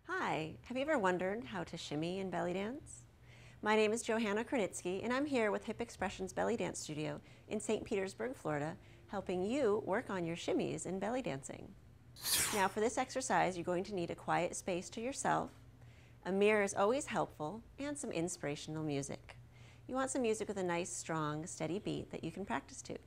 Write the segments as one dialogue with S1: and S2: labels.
S1: Hi, have you ever wondered how to shimmy in belly dance? My name is Johanna Kronitsky and I'm here with Hip Expressions Belly Dance Studio in St. Petersburg, Florida, helping you work on your shimmies in belly dancing. Now for this exercise, you're going to need a quiet space to yourself. A mirror is always helpful, and some inspirational music. You want some music with a nice, strong, steady beat that you can practice to.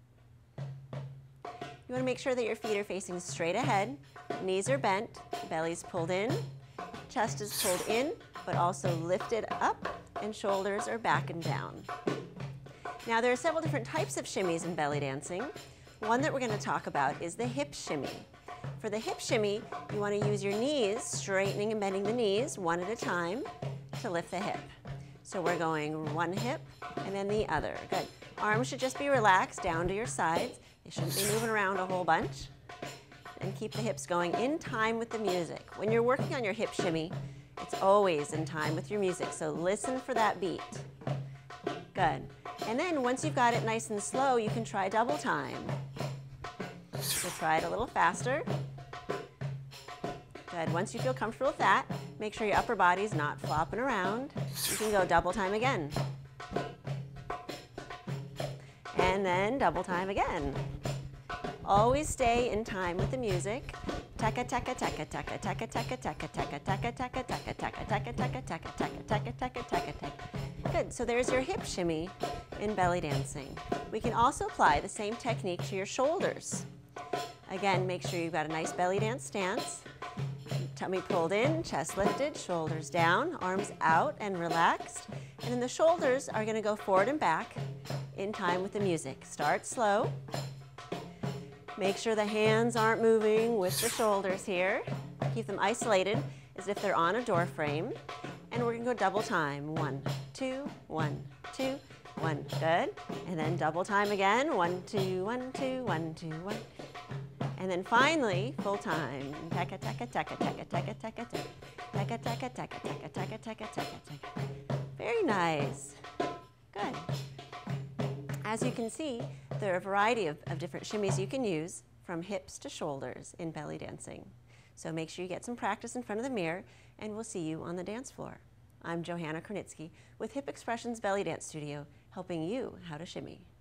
S1: You want to make sure that your feet are facing straight ahead, knees are bent, belly's pulled in, chest is pulled in, but also lifted up, and shoulders are back and down. Now there are several different types of shimmies in belly dancing. One that we're going to talk about is the hip shimmy. For the hip shimmy, you want to use your knees, straightening and bending the knees one at a time to lift the hip. So we're going one hip and then the other. Good. Arms should just be relaxed down to your sides. They shouldn't be moving around a whole bunch. And keep the hips going in time with the music. When you're working on your hip shimmy, it's always in time with your music, so listen for that beat. Good. And then once you've got it nice and slow, you can try double time. So try it a little faster. Good. Once you feel comfortable with that, make sure your upper body's not flopping around. You can go double time again. And then double time again. Always stay in time with the music. Taka taka taka taka taka taka taka taka taka taka taka taka taka taka taka taka taka taka taka taka. Good. So there's your hip shimmy in belly dancing. We can also apply the same technique to your shoulders. Again, make sure you've got a nice belly dance stance. Tummy pulled in, chest lifted, shoulders down, arms out and relaxed. And then the shoulders are going to go forward and back in time with the music. Start slow. Make sure the hands aren't moving with the shoulders here. Keep them isolated as if they're on a door frame. And we're going to go double time. 1, 2, 1, 2, 1. Good. And then double time again. 1, 2, 1, 2, 1, 2, 1. And then finally, full time. Taka taka taka taka taka taka taka taka taka taka taka taka taka taka. Very nice. Good. As you can see, there are a variety of different shimmies you can use from hips to shoulders in belly dancing. So make sure you get some practice in front of the mirror, and we'll see you on the dance floor. I'm Johanna Kronitsky with Hip Expressions Belly Dance Studio, helping you how to shimmy.